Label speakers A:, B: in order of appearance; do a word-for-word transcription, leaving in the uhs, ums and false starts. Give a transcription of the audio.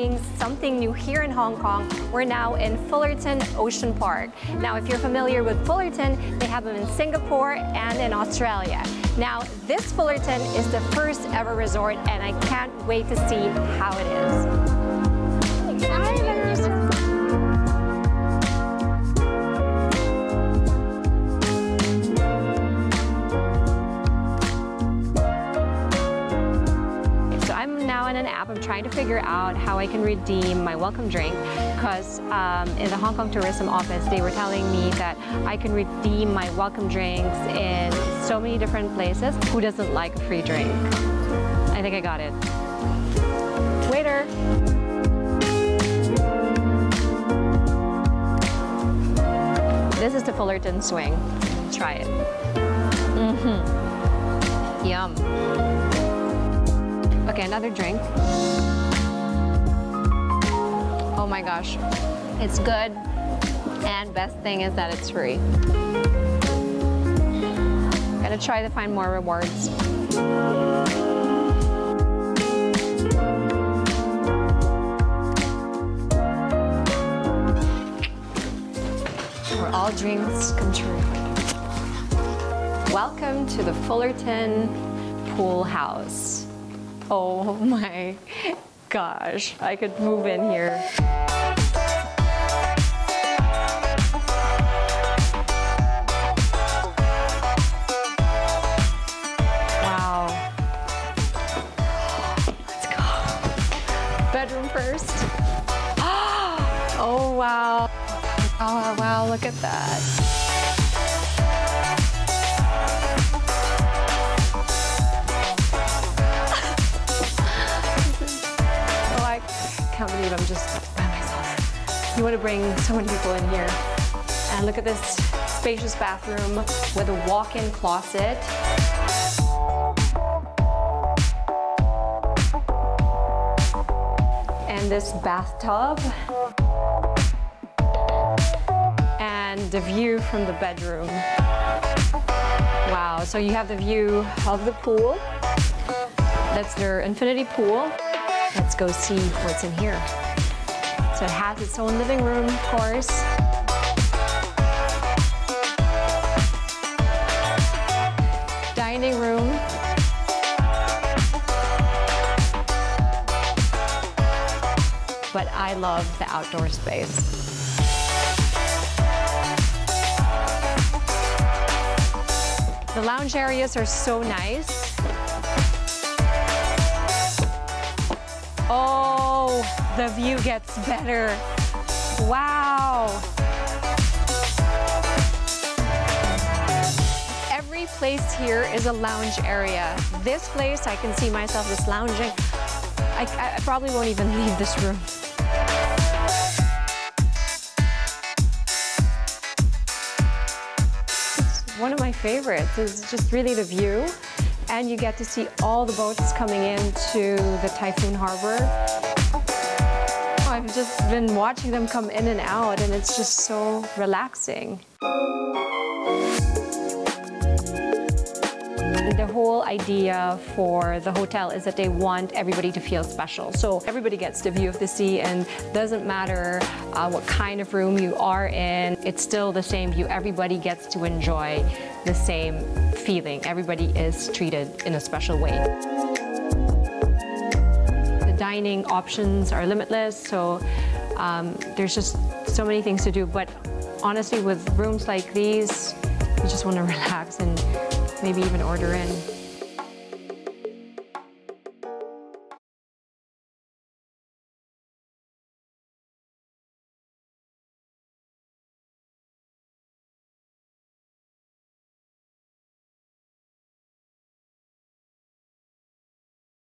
A: trying something new here in Hong Kong. We're now in Fullerton Ocean Park. Now, if you're familiar with Fullerton, they have them in Singapore and in Australia. Now, this Fullerton is the first ever resort, and I can't wait to see how it is. On an app, I'm trying to figure out how I can redeem my welcome drink, because um, in the Hong Kong tourism office they were telling me that I can redeem my welcome drinks in so many different places. Who doesn't like a free drink? I think I got it. Waiter! This is the Fullerton Swing. Try it. Mm-hmm. Yum. Okay, another drink. Oh my gosh, it's good, and best thing is that it's free. Gotta try to find more rewards. Where all dreams come true. Welcome to the Fullerton Pool House. Oh my gosh, I could move in here. Wow. Let's go. Bedroom first. Oh wow. Oh wow, look at that. I can't believe I'm just by myself. You want to bring so many people in here. And look at this spacious bathroom with a walk-in closet. And this bathtub. And the view from the bedroom. Wow, so you have the view of the pool. That's their infinity pool. Let's go see what's in here. So it has its own living room, of course. Dining room. But I love the outdoor space. The lounge areas are so nice. Oh, the view gets better. Wow. Every place here is a lounge area. This place, I can see myself just lounging. I, I probably won't even leave this room. It's one of my favorites is just really the view. And you get to see all the boats coming into the Typhoon Harbor. Oh, I've just been watching them come in and out, and it's just so relaxing. The whole idea for the hotel is that they want everybody to feel special. So everybody gets the view of the sea, and doesn't matter uh, what kind of room you are in, it's still the same view. Everybody gets to enjoy the same feeling. Everybody is treated in a special way. The dining options are limitless, so um, there's just so many things to do. But honestly, with rooms like these, you just want to relax and maybe even order in.